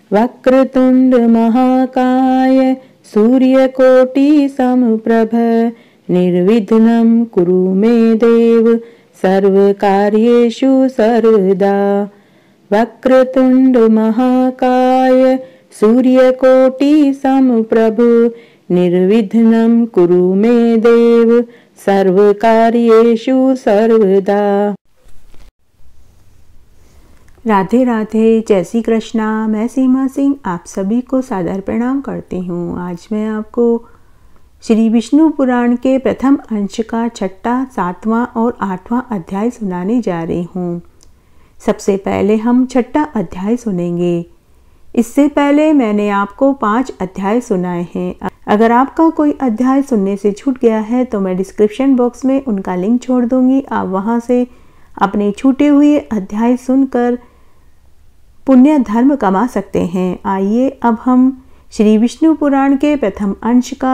वक्रतुंड महाकाय सूर्यकोटि समप्रभ निर्विघ्नं कुरु मे देव सर्वकार्येषु सर्वदा। वक्रतुंड महाकाय सूर्यकोटि समप्रभ निर्विघ्नं कुरु मे देव सर्वकार्येषु सर्वदा। राधे राधे, जय श्री कृष्णा। मैं सीमा सिंह आप सभी को सादर प्रणाम करती हूँ। आज मैं आपको श्री विष्णु पुराण के प्रथम अंश का 6वां, 7वां और 8वां अध्याय सुनाने जा रही हूँ। सबसे पहले हम 6वां अध्याय सुनेंगे। इससे पहले मैंने आपको 5 अध्याय सुनाए हैं। अगर आपका कोई अध्याय सुनने से छूट गया है तो मैं डिस्क्रिप्शन बॉक्स में उनका लिंक छोड़ दूंगी। आप वहां से अपने छूटे हुए अध्याय सुनकर पुण्य धर्म कमा सकते हैं। आइए अब हम श्री विष्णु पुराण के प्रथम अंश का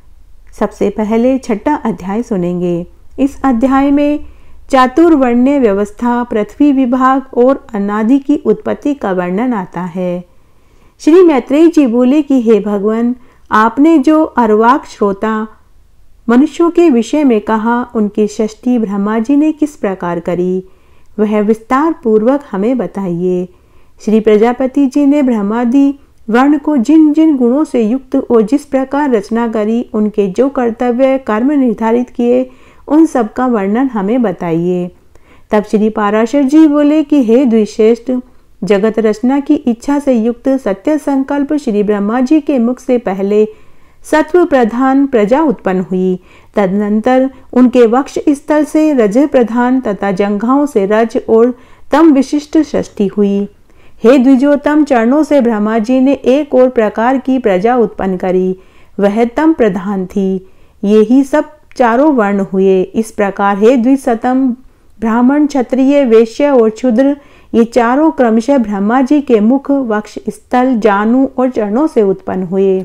सबसे पहले 6वां अध्याय सुनेंगे। इस अध्याय में चातुर्वर्ण्य व्यवस्था, पृथ्वी विभाग और अनादि की उत्पत्ति का वर्णन आता है। श्री मैत्रेय जी बोले कि हे भगवान, आपने जो अर्वाक श्रोता मनुष्यों के विषय में कहा, उनकी सृष्टि ब्रह्मा जी ने किस प्रकार करी, वह विस्तार पूर्वक हमें बताइए। श्री प्रजापति जी ने ब्रह्मादि वर्ण को जिन जिन गुणों से युक्त और जिस प्रकार रचना करी, उनके जो कर्तव्य कर्म निर्धारित किए, उन सब का वर्णन हमें बताइए। तब श्री पाराशर जी बोले कि हे द्विश्रेष्ठ, जगत रचना की इच्छा से युक्त सत्य संकल्प श्री ब्रह्मा जी के मुख से पहले सत्व प्रधान प्रजा उत्पन्न हुई। तदनंतर उनके वक्ष स्थल से रज प्रधान तथा जंघाओं से रज और तम विशिष्ट सृष्टि हुई। हे द्विजोतम, चरणों से ब्रह्मा जी ने एक और प्रकार की प्रजा उत्पन्न करी, वह तम प्रधान थी। ये ही सब चारों वर्ण हुए। इस प्रकार हे द्विशतम, ब्राह्मण, क्षत्रिय, वैश्य और शूद्र, ये चारों क्रमशः ब्रह्मा जी के मुख, वक्ष स्थल, जानु और चरणों से उत्पन्न हुए।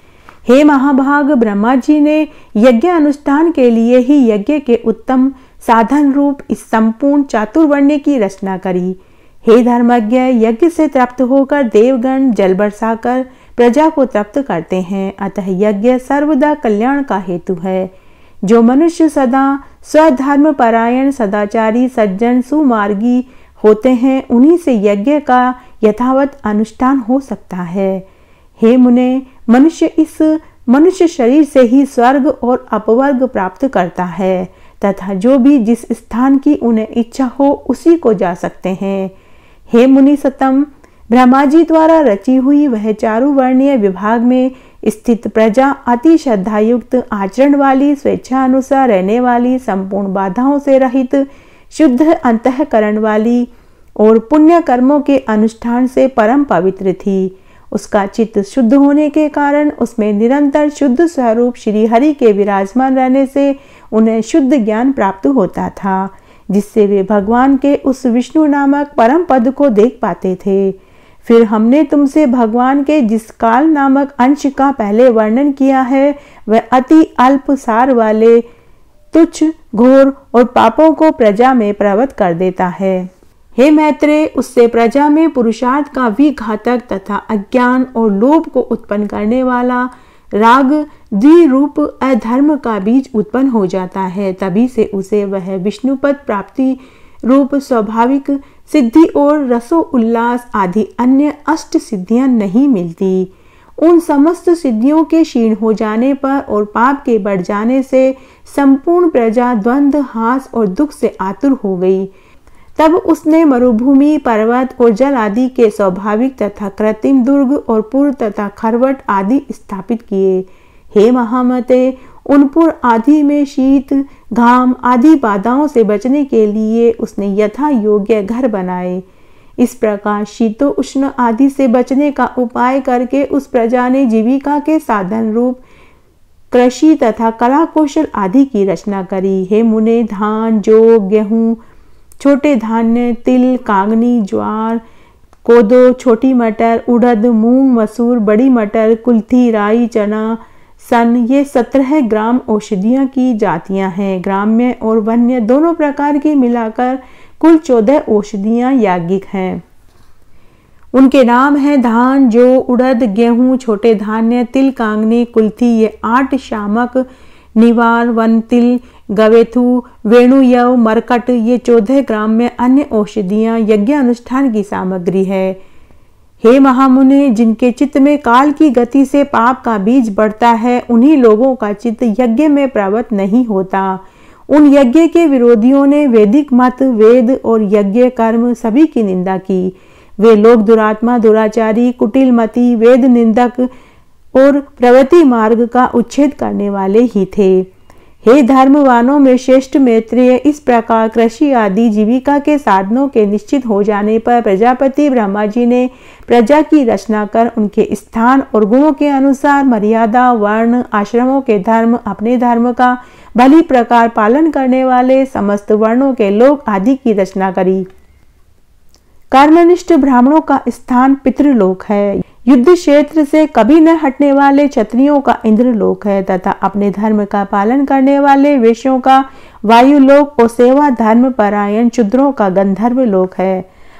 हे महाभाग, ब्रह्मा जी ने यज्ञ अनुष्ठान के लिए ही यज्ञ के उत्तम साधन रूप इस संपूर्ण चातुर्वर्ण्य की रचना करी। हे धर्मज्ञ, यज्ञ से तृप्त होकर देवगण जल बरसाकर प्रजा को तृप्त करते हैं, अतः यज्ञ सर्वदा कल्याण का हेतु है। जो मनुष्य सदा स्वधर्म परायण, सदाचारी, सज्जन, सुमार्गी होते हैं, उन्हीं से यज्ञ का यथावत अनुष्ठान हो सकता है। हे मुने, मनुष्य इस मनुष्य शरीर से ही स्वर्ग और अपवर्ग प्राप्त करता है तथा जो भी जिस स्थान की उन्हें इच्छा हो उसी को जा सकते हैं। हे मुनि सतम, ब्रह्मा जी द्वारा रची हुई वह चारुवर्णीय विभाग में स्थित प्रजा अति श्रद्धायुक्त, आचरण वाली, स्वेच्छा अनुसार रहने वाली, संपूर्ण बाधाओं से रहित, शुद्ध अंतःकरण वाली और पुण्य कर्मों के अनुष्ठान से परम पवित्र थी। उसका चित्त शुद्ध होने के कारण उसमें निरंतर शुद्ध स्वरूप श्री हरि के विराजमान रहने से उन्हें शुद्ध ज्ञान प्राप्त होता था, जिससे वे भगवान के उस विष्णु नामक परम पद को देख पाते थे। फिर हमने तुमसे भगवान के जिस काल नामक अंश का पहले वर्णन किया है, वह अति अल्प सार वाले, तुच्छ, घोर और पापों को प्रजा में प्रवृत्त कर देता है। हे मैत्रेय, उससे प्रजा में पुरुषार्थ का विघातक तथा अज्ञान और लोभ को उत्पन्न करने वाला राग द्विरूप अधर्म का बीज उत्पन्न हो जाता है। तभी से उसे वह विष्णुपद प्राप्ति रूप स्वाभाविक सिद्धि और रसो उल्लास आदि अन्य अष्ट सिद्धियां नहीं मिलती। उन समस्त सिद्धियों के क्षीण हो जाने पर और पाप के बढ़ जाने से संपूर्ण प्रजा द्वंद्व, हास और दुख से आतुर हो गई। तब उसने मरुभूमि, पर्वत और जल आदि के स्वाभाविक तथा कृत्रिम दुर्ग और पुर तथा खरवट आदि स्थापित किए। हे महामते, उन पुर आदि में शीत, घाम आदि बाधाओं से बचने के लिए उसने यथा योग्य घर बनाए। इस प्रकार शीतो उष्ण आदि से बचने का उपाय करके उस प्रजा ने जीविका के साधन रूप कृषि तथा कला कौशल आदि की रचना करी। हे मुने, धान, जौ, गेहूं, छोटे धान्य, तिल, कांगनी, ज्वार, कोदो, छोटी मटर, उड़द, मूंग, मसूर, बड़ी मटर, कुल्थी, राई, चना, सन, ये 17 ग्राम औषधियों की जातियां हैं। ग्राम्य और वन्य दोनों प्रकार की मिलाकर कुल 14 औषधियां याज्ञिक हैं। उनके नाम हैं धान, जौ, उड़द, गेहूं, छोटे धान्य, तिल, कांगनी, कुल्थी। ये 8 शामक, निवार, वनतिल, गवेथु, वेणुयव, मरकट, ये 14 ग्राम में अन्य औषधियां यज्ञ अनुष्ठान की सामग्री है। हे महामुने, जिनके चित्त में काल की गति से पाप का बीज बढ़ता है, उन्हीं लोगों का चित्त यज्ञ में प्रवृत्त नहीं होता। उन यज्ञ के विरोधियों ने वैदिक मत, वेद और यज्ञ कर्म सभी की निंदा की। वे लोग दुरात्मा, दुराचारी, कुटिलमती, वेद निंदक और प्रवृत्ति मार्ग का उच्छेद करने वाले ही थे। हे धर्मवानों में श्रेष्ठ मैत्रेय, इस प्रकार कृषि आदि जीविका के साधनों के निश्चित हो जाने पर प्रजापति ब्रह्मा जी ने प्रजा की रचना कर उनके स्थान और गुणों के अनुसार मर्यादा, वर्ण, आश्रमों के धर्म, अपने धर्म का भली प्रकार पालन करने वाले समस्त वर्णों के लोक आदि की रचना करी। कर्मनिष्ठ ब्राह्मणों का स्थान पितृलोक है। युद्ध क्षेत्र से कभी न हटने वाले क्षत्रियों का इंद्रलोक है तथा अपने धर्म का पालन करने वाले वैश्यों का वायुलोक और सेवा धर्म परायण शूद्रों का गंधर्व लोक है।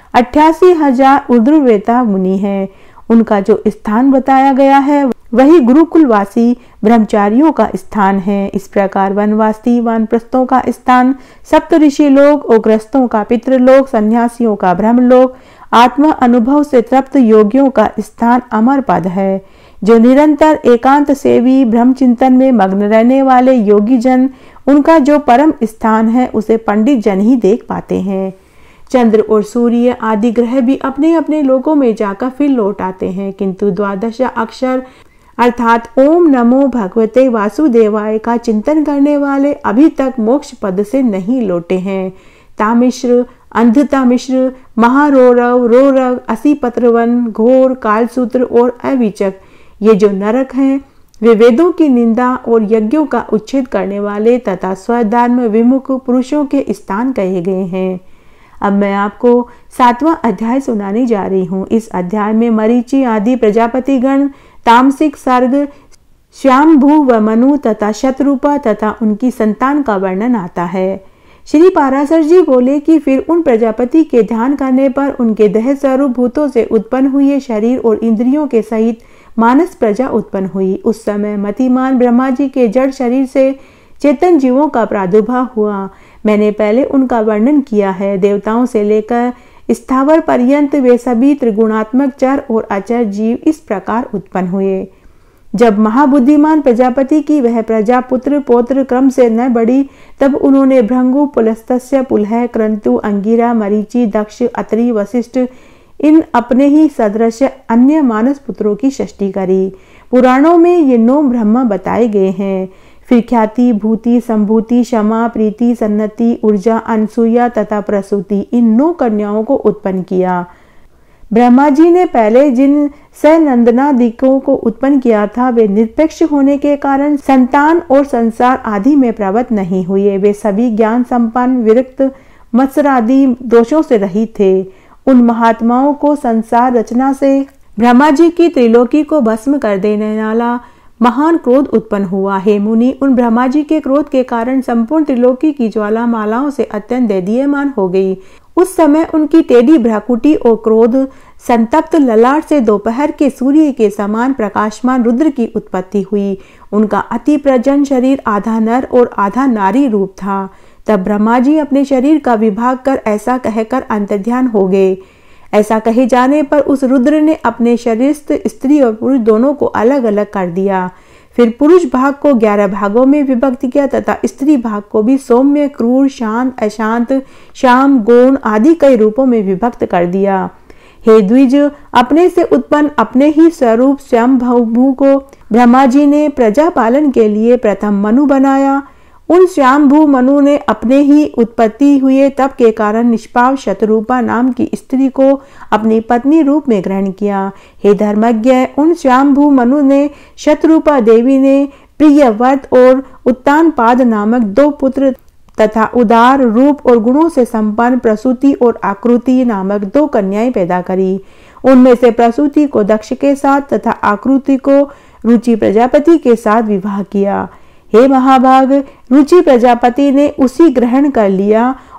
88,000 ऊर्ध्ववेता मुनि हैं। उनका जो स्थान बताया गया है वही गुरुकुलवासी ब्रह्मचारियों का स्थान है। इस प्रकार वनवासी वानप्रस्थों का स्थान सप्तऋषि लोक और ग्रस्तों का पितृलोक, सन्यासियों का ब्रह्मलोक, आत्मा अनुभव से तृप्त योगियों का स्थान अमर पद है। जो निरंतर एकांत सेवी ब्रह्म चिंतन में मग्न रहने वाले योगी जन, उनका जो परम स्थान है उसे पंडित जन ही देख पाते हैं। चंद्र और सूर्य आदि ग्रह भी अपने अपने लोकों में जाकर फिर लौट आते हैं, किंतु 12 अक्षर अर्थात ओम नमो भगवते वासुदेवाय का चिंतन करने वाले अभी तक मोक्ष पद से नहीं लौटे हैं। तामिश्र, अंधतामिश्र, महारोरव, रोरग, असीपत्रवन, घोर, कालसूत्र और अविचक, ये जो नरक हैं वे वेदों की निंदा और यज्ञों का उच्छेद करने वाले तथा स्वधर्म विमुख पुरुषों के स्थान कहे गए हैं। अब मैं आपको 7वां अध्याय सुनाने जा रही हूँ। इस अध्याय में मरीचि आदि प्रजापति गण, तामसिक सर्ग, श्यामभू व मनु तथा शतरूपा तथा उनकी संतान का वर्णन आता है। श्री पाराशर जी बोले कि फिर उन प्रजापति के ध्यान करने पर उनके देह स्वरूप भूतों से उत्पन्न हुए शरीर और इंद्रियों के सहित मानस प्रजा उत्पन्न हुई। उस समय मतिमान ब्रह्मा जी के जड़ शरीर से चेतन जीवों का प्रादुर्भाव हुआ। मैंने पहले उनका वर्णन किया है। देवताओं से लेकर स्थावर पर्यंत वे सभी त्रिगुणात्मक चर और अचर जीव इस प्रकार उत्पन्न हुए। जब महाबुद्धिमान प्रजापति की वह प्रजा पुत्र पौत्र क्रम से न बढ़ी, तब उन्होंने भृंगु, पुलस्त्य, पुलह, क्रंतु, अंगिरा, मरीचि, दक्ष, अत्रि, वशिष्ठ इन अपने ही सदृश अन्य मानस पुत्रों की सृष्टि करी। पुराणों में ये 9 ब्रह्मा बताए गए हैं। फिर ख्याति, भूति, संभूति, क्षमा, प्रीति, सन्नति, ऊर्जा, अनसुया तथा प्रसूति इन 9 कन्याओं को उत्पन्न किया। ब्रह्मा जी ने पहले जिन सनंदनादिकों को उत्पन्न किया था वे निरपेक्ष होने के कारण संतान और संसार आदि में प्रवृत्त नहीं हुए। वे सभी ज्ञान संपन्न, विरक्त, मत्सर आदि दोषों से रहित थे। उन महात्माओं को संसार रचना से ब्रह्मा जी की त्रिलोकी को भस्म कर देने वाला महान क्रोध उत्पन्न हुआ। हे मुनि, उन ब्रह्मा जी के क्रोध के कारण संपूर्ण त्रिलोकी की ज्वाला मालाओं से अत्यंत दैदीयमान हो गई। उस समय उनकी टेढ़ी भ्राकुटी और क्रोध संतप्त ललाट से दोपहर के सूर्य के समान प्रकाशमान रुद्र की उत्पत्ति हुई। उनका अति प्रजन शरीर आधा नर और आधा नारी रूप था। तब ब्रह्मा जी अपने शरीर का विभाग कर ऐसा कहकर अंतर्ध्यान हो गए। ऐसा कहे जाने पर उस रुद्र ने अपने शरीरस्थ स्त्री और पुरुष दोनों को अलग अलग कर दिया। फिर पुरुष भाग को 11 भागों में विभक्त किया तथा स्त्री भाग को भी सौम्य, क्रूर, शांत, अशांत, श्याम, गौण आदि कई रूपों में विभक्त कर दिया। हे द्विज, अपने से उत्पन्न अपने ही स्वरूप स्वयंभू को ब्रह्मा जी ने प्रजा पालन के लिए प्रथम मनु बनाया। उन स्वयंभू मनु ने अपने ही उत्पत्ति हुए तप के कारण निष्पाव शतरूपा नाम की स्त्री को अपनी पत्नी रूप में ग्रहण किया। हे धर्मज्ञ, उन स्वयंभू मनु ने शतरूपा देवी ने प्रियव्रत और उत्तानपाद नामक 2 पुत्र तथा उदार रूप और गुणों से संपन्न प्रसूति और आकृति नामक 2 कन्याएं पैदा करी। उनमें से प्रसूति को दक्ष के साथ तथा आकृति को रुचि प्रजापति के साथ विवाह किया। हे महाभाग, रुचि प्रजापति ने उसी ग्रहण कर लिया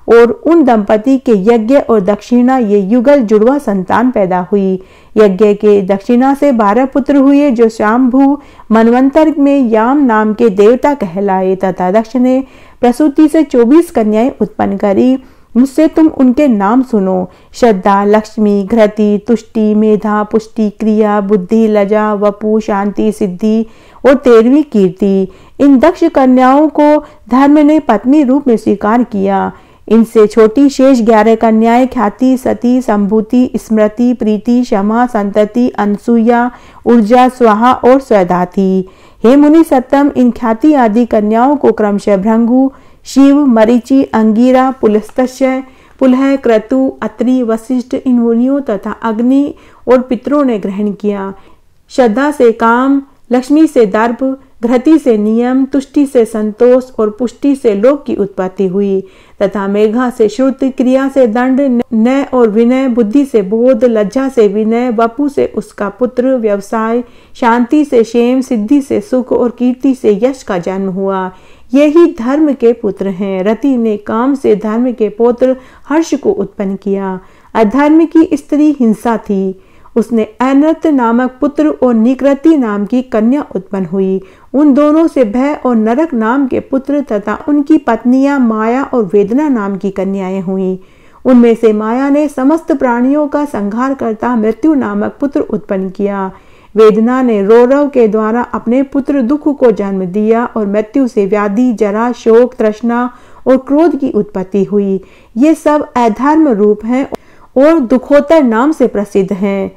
और उन दंपति के यज्ञ और दक्षिणा ये युगल जुड़वा संतान पैदा हुई। यज्ञ के दक्षिणा से 12 पुत्र हुए जो शाम्भु मनवंतर में याम नाम के देवता कहलाए, तथा दक्ष ने प्रसूति से 24 कन्याएं उत्पन्न करी। मुझसे तुम उनके नाम सुनो: श्रद्धा, लक्ष्मी, घृति, तुष्टि, मेधा, पुष्टि, क्रिया, बुद्धि, लजा, वपु, शांति, सिद्धि और 13वीं कीर्ति। इन दक्ष कन्याओं को धर्म ने पत्नी रूप में स्वीकार किया। इनसे छोटी शेष 11 कन्याएं ख्याति, सती, संभूति, स्मृति, प्रीति, क्षमा, संतति, अनसुया, ऊर्जा, स्वाहा और स्वधा थी। हे मुनि सत्तम, इन ख्याति आदि कन्याओं को क्रमशः भृंगु, शिव, मरीचि, अंगिरा, पुलस्त्य, पुलह, क्रतु, अत्रि, वशिष्ठ इन मुनियों तथा अग्नि और पितरों ने ग्रहण किया। श्रद्धा से काम, लक्ष्मी से दर्प, घृति से नियम, तुष्टि से संतोष और पुष्टि से लोक की उत्पत्ति हुई, तथा मेघा से श्रुति, क्रिया से दंड, नय और विनय, बुद्धि से बोध, लज्जा से विनय, वपु से उसका पुत्र व्यवसाय, शांति से क्षेम, सिद्धि से सुख और कीर्ति से यश का जन्म हुआ। यही धर्म के पुत्र हैं। रति ने काम से धर्म के पुत्र हर्ष को उत्पन्न किया। अधर्म की स्त्री हिंसा थी, उसने अनर्थ नामक पुत्र और निकृति नाम की कन्या उत्पन्न हुई। उन दोनों से भय और नरक नाम के पुत्र तथा उनकी पत्नियां माया और वेदना नाम की कन्याएं हुईं। उनमें से माया ने समस्त प्राणियों का संहार करता मृत्यु नामक पुत्र उत्पन्न किया। वेदना ने रौरव के द्वारा अपने पुत्र दुख को जन्म दिया और मृत्यु से व्याधि, जरा, शोक, तृष्णा और क्रोध की उत्पत्ति हुई। ये सब अधर्म रूप हैं और दुखोत्तर नाम से प्रसिद्ध हैं।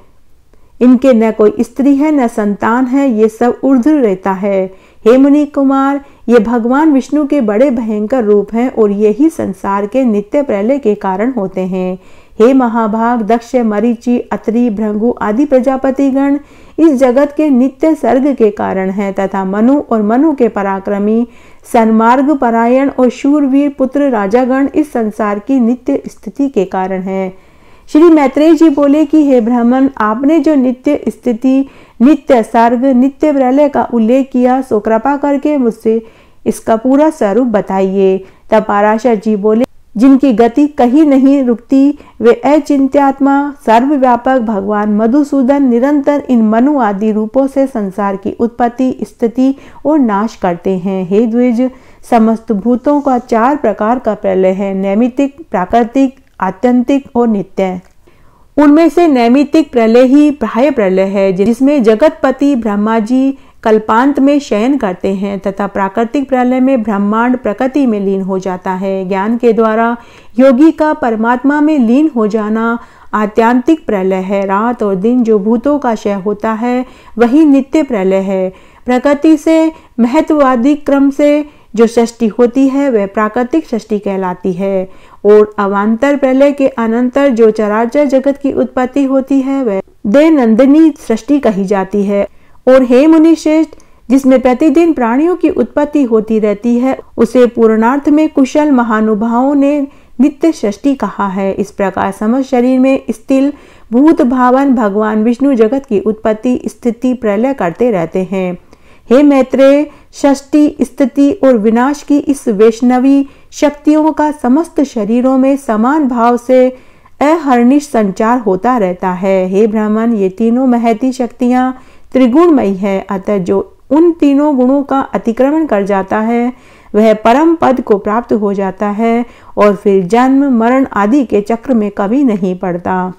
इनके न कोई स्त्री है न संतान है, ये सब ऊर्ध्व रहता है। हे मुनि कुमार, ये भगवान विष्णु के बड़े भयंकर रूप हैं और यही संसार के नित्य प्रलय के कारण होते हैं। हे महाभाग, दक्ष, मरीचि, अत्रि, भृंगु आदि प्रजापतिगण इस जगत के नित्य सर्ग के कारण हैं, तथा मनु और मनु के पराक्रमी, सन्मार्ग परायण और शूरवीर पुत्र राजागण इस संसार की नित्य स्थिति के कारण हैं। श्री मैत्रेय जी बोले कि हे ब्राह्मण, आपने जो नित्य स्थिति, नित्य सर्ग, नित्य प्रलय का उल्लेख किया, सो कृपा करके मुझसे इसका पूरा स्वरूप बताइए। तब पराशर जी बोले, जिनकी गति कहीं नहीं रुकती, वे अचिंत्यात्मा सर्वव्यापक भगवान मधुसूदन निरंतर इन मनु आदि रूपों से संसार की उत्पत्ति, स्थिति और नाश करते हैं। हे द्विज, समस्त भूतों का 4 प्रकार का प्रलय है: नैमित्तिक, प्राकृतिक, आत्यंतिक और नित्य। उनमें से नैमित्तिक प्रलय ही बाह्य प्रलय है, जिसमें जगतपति ब्रह्मा जी कल्पांत में शयन करते हैं, तथा प्राकृतिक प्रलय में ब्रह्मांड प्रकृति में लीन हो जाता है। ज्ञान के द्वारा योगी का परमात्मा में लीन हो जाना आत्यांतिक प्रलय है। रात और दिन जो भूतों का क्षय होता है, वही नित्य प्रलय है। प्रकृति से महत्वादी क्रम से जो सृष्टि होती है, वह प्राकृतिक सृष्टि कहलाती है। और अवान्तर प्रलय के अनंतर जो चराचर जगत की उत्पत्ति होती है, वह दैनंदिनी सृष्टि कही जाती है। और हे मुनि श्रेष्ठ, जिसमें प्रतिदिन प्राणियों की उत्पत्ति होती रहती है, उसे पूर्णार्थ में कुशल महानुभावों ने नित्य सृष्टि कहा है। इस प्रकार समस्त शरीर में स्थिल भूत भावन भगवान विष्णु जगत की उत्पत्ति, स्थिति, प्रलय करते रहते हैं। हे मैत्रेय, सृष्टि, स्थिति और विनाश की इस वैष्णवी शक्तियों का समस्त शरीरों में समान भाव से अहर्निश संचार होता रहता है। हे ब्राह्मण, ये तीनों महती शक्तियां त्रिगुणमयी है, अतः जो उन तीनों गुणों का अतिक्रमण कर जाता है, वह परम पद को प्राप्त हो जाता है और फिर जन्म मरण आदि के चक्र में कभी नहीं पड़ता।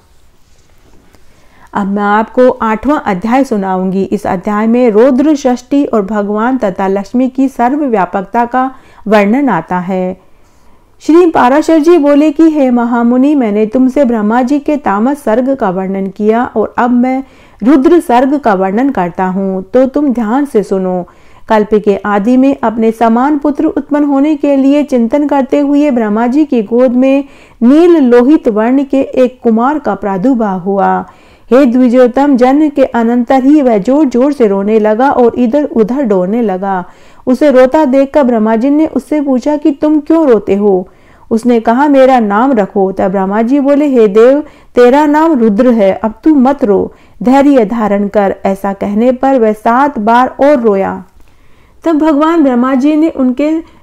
अब मैं आपको 8वां अध्याय सुनाऊंगी। इस अध्याय में रौद्र सृष्टि और भगवान तथा लक्ष्मी की सर्वव्यापकता का वर्णन आता है। श्री पाराशर जी बोले कि हे महामुनि, मैंने तुमसे ब्रह्मा जी के तामस सर्ग का वर्णन किया और अब मैं रुद्र सर्ग का वर्णन करता हूँ, तो तुम ध्यान से सुनो। कल्प के आदि में अपने समान पुत्र उत्पन्न होने के लिए चिंतन करते हुए ब्रह्मा जी की गोद में नील लोहित वर्ण के एक कुमार का प्रादुर्भाव हुआ। हे द्विजोत्तम, जन्म के अनंतर ही वह जोर जोर से रोने लगा और इधर उधर दौड़ने लगा। उसे रोता देखकर ब्रह्मा जी ने उससे पूछा कि तुम क्यों रोते हो? उसने कहा, मेरा नाम रखो। तब ब्रह्मा जी बोले, हे देव, तेरा नाम रुद्र है, अब तू मत रो, धैर्य धारण कर। ऐसा कहने पर वह 7 बार और रोया। तब भगवान ब्रह्मा जी ने उनके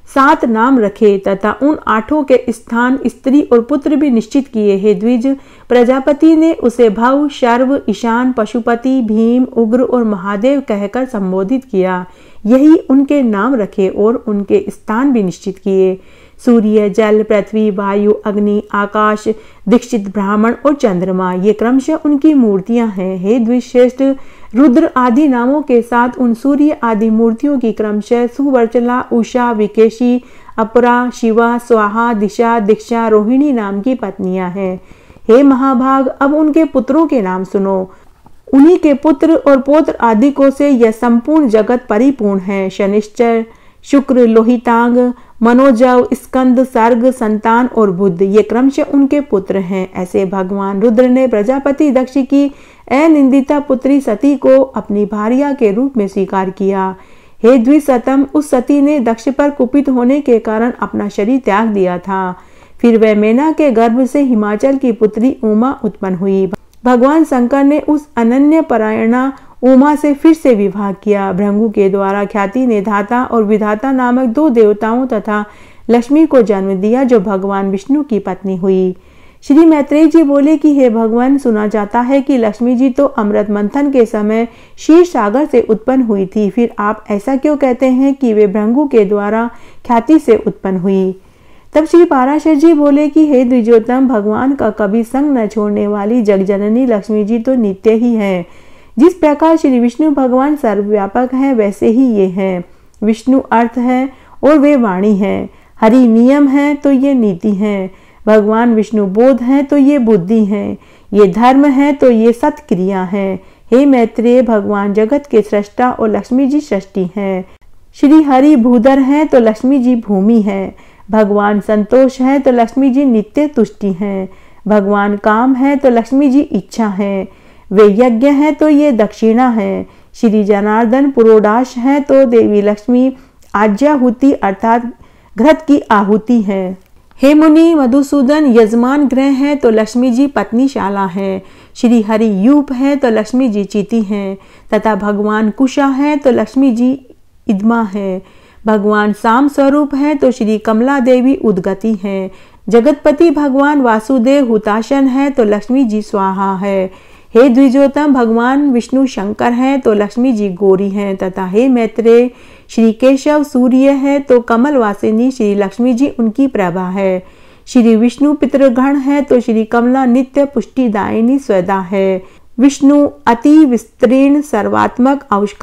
7 नाम रखे तथा उन 8 के स्थान, स्त्री और पुत्र भी निश्चित किए। हे द्विज, प्रजापति ने उसे भव, शर्व, ईशान, पशुपति, भीम, उग्र और महादेव कहकर संबोधित किया। यही उनके नाम रखे और उनके स्थान भी निश्चित किए। सूर्य, जल, पृथ्वी, वायु, अग्नि, आकाश, दीक्षित ब्राह्मण और चंद्रमा, ये क्रमशः उनकी मूर्तियां हैं। हे द्विश्रेष्ठ, रुद्र आदि नामों के साथ उन सूर्य आदि मूर्तियों की क्रमशः सुवर्चला, उषा, विकेशी, अपरा, शिवा, स्वाहा, दिशा, दीक्षा, रोहिणी नाम की पत्नियां हैं। हे महाभाग, अब उनके पुत्रों के नाम सुनो। उन्हीं के पुत्र और पौत्र आदि को से यह संपूर्ण जगत परिपूर्ण है। शनिश्चर, शुक्र, लोहितांग, मनोजव, स्कंद, सर्ग, संतान और बुद्ध, ये क्रमशः उनके पुत्र हैं। ऐसे भगवान रुद्र ने प्रजापति दक्ष की अनिंदिता पुत्री सती को अपनी भार्या के रूप में स्वीकार किया। हे द्विसतम, उस सती ने दक्ष पर कुपित होने के कारण अपना शरीर त्याग दिया था। फिर वह मेना के गर्भ से हिमाचल की पुत्री उमा उत्पन्न हुई। भगवान शंकर ने उस अनन्य परायणा उमा से फिर से विवाह किया। भृंगु के द्वारा ख्याति ने धाता और विधाता नामक 2 देवताओं तथा लक्ष्मी को जन्म दिया, जो भगवान विष्णु की पत्नी हुई। श्री मैत्रेय जी बोले कि हे भगवान, सुना जाता है कि लक्ष्मी जी तो अमृत मंथन के समय क्षीर सागर से उत्पन्न हुई थी। फिर आप ऐसा क्यों कहते हैं कि वे भृंगु के द्वारा ख्याति से उत्पन्न हुई? तब श्री पाराशर जी बोले कि हे द्विजोत्तम, भगवान का कभी संग न छोड़ने वाली जगजननी लक्ष्मी जी तो नित्य ही है। जिस प्रकार श्री विष्णु भगवान सर्वव्यापक है, वैसे ही ये हैं। विष्णु अर्थ है और वे वाणी है। हरि नियम है तो ये नीति है। भगवान विष्णु बोध है तो ये बुद्धि है। ये धर्म है तो ये सत्क्रिया है। हे मैत्रेय, भगवान जगत के सृष्टा और लक्ष्मी जी सृष्टि है। श्री हरि भूधर है तो लक्ष्मी जी भूमि है। भगवान संतोष है तो लक्ष्मी जी नित्य तुष्टि है। भगवान काम है तो लक्ष्मी जी इच्छा है। वे यज्ञ है तो ये दक्षिणा है। श्री जनार्दन पुरोडाश है तो देवी लक्ष्मी आज्याहुति अर्थात घृत की आहुति है। हे मुनि, मधुसूदन यजमान ग्रह है तो लक्ष्मी जी पत्नीशाला है। श्री हरि यूप है तो लक्ष्मी जी चीति हैं तथा भगवान कुशा है तो लक्ष्मी जी इद्मा है। भगवान साम स्वरूप है तो श्री कमला देवी उद्गति है। जगतपति भगवान वासुदेव हुताशन है तो लक्ष्मी जी स्वाहा है। हे द्विजोतम, भगवान विष्णु शंकर हैं तो लक्ष्मी जी गौरी हैं तथा हे मैत्रेय, श्री केशव सूर्य है तो कमल वासिनी श्री लक्ष्मी जी उनकी प्रभा है। श्री विष्णु पितृगण है तो श्री कमला नित्य पुष्टिदायिनी स्वदा है। विष्णु अति विस्तीर्ण सर्वात्मक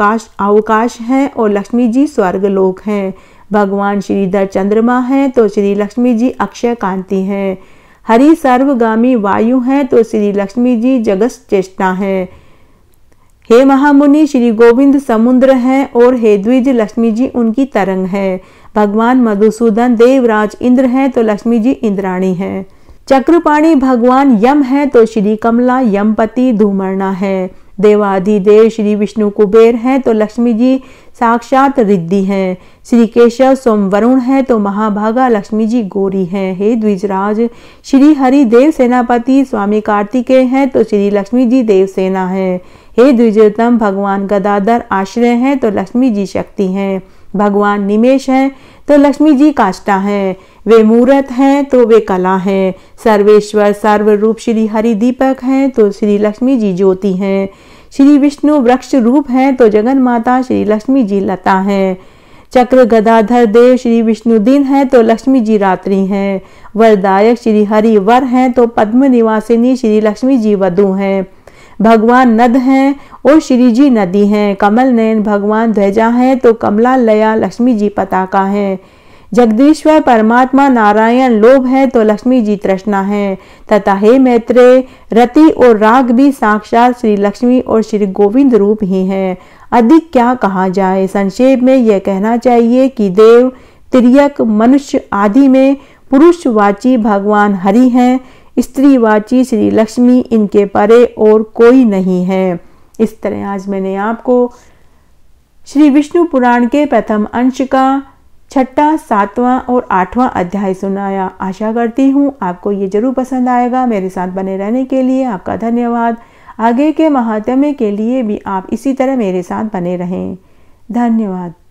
अवकाश है और लक्ष्मी जी स्वर्गलोक है। भगवान श्रीधर चंद्रमा है तो श्री लक्ष्मी जी अक्षय कांति है। हरि सर्वगामी वायु है तो श्री लक्ष्मी जी जगत चेष्टा है। हे महामुनि, श्री गोविंद समुद्र है और हे द्विज, लक्ष्मी जी उनकी तरंग है। भगवान मधुसूदन देवराज इंद्र है तो लक्ष्मी जी इंद्राणी है। चक्रपाणी भगवान यम है तो श्री कमला यमपति धूमर्णा है। देवाधिदेव श्री विष्णु कुबेर है तो लक्ष्मी जी साक्षात रिद्धि है। श्री केशव सोमवरुण है तो महाभागा लक्ष्मी जी गौरी है। हे द्विजराज, श्री हरि देव सेनापति स्वामी कार्तिकेय है तो श्री लक्ष्मी जी देवसेना है। हे द्विजोत्तम, भगवान गदाधर आश्रय है तो लक्ष्मी जी शक्ति है। भगवान निमेश है तो लक्ष्मी जी काष्ठा है। वे मूर्त हैं तो वे कला है। सर्वेश्वर सर्वरूप श्री हरि दीपक है तो श्री लक्ष्मी जी ज्योति हैं। श्री विष्णु वृक्ष रूप है तो जगन माता श्री लक्ष्मी जी लता है। चक्र गदाधर देव श्री विष्णु दिन है तो लक्ष्मी जी रात्रि हैं। वरदायक श्री हरि वर हैं तो पद्म निवासिनी श्री लक्ष्मी जी वधु हैं। भगवान नद हैं और श्री जी नदी हैं। कमल नयन भगवान ध्वजा है तो कमला लया लक्ष्मी जी पताका है। जगदीश्वर परमात्मा नारायण लोभ है तो लक्ष्मी जी तृष्णा है तथा हे मैत्रेय, रति और राग भी साक्षात श्री लक्ष्मी और श्री गोविंद रूप ही है। अधिक क्या कहा जाए। संक्षेप में यह कहना चाहिए कि देव, तिर्यक, मनुष्य आदि में पुरुषवाची भगवान हरि हैं। स्त्रीवाची श्री लक्ष्मी, इनके परे और कोई नहीं है। इस तरह आज मैंने आपको श्री विष्णु पुराण के प्रथम अंश का 6वां, 7वां और 8वां अध्याय सुनाया। आशा करती हूँ आपको ये जरूर पसंद आएगा। मेरे साथ बने रहने के लिए आपका धन्यवाद। आगे के महात्म्य के लिए भी आप इसी तरह मेरे साथ बने रहें। धन्यवाद।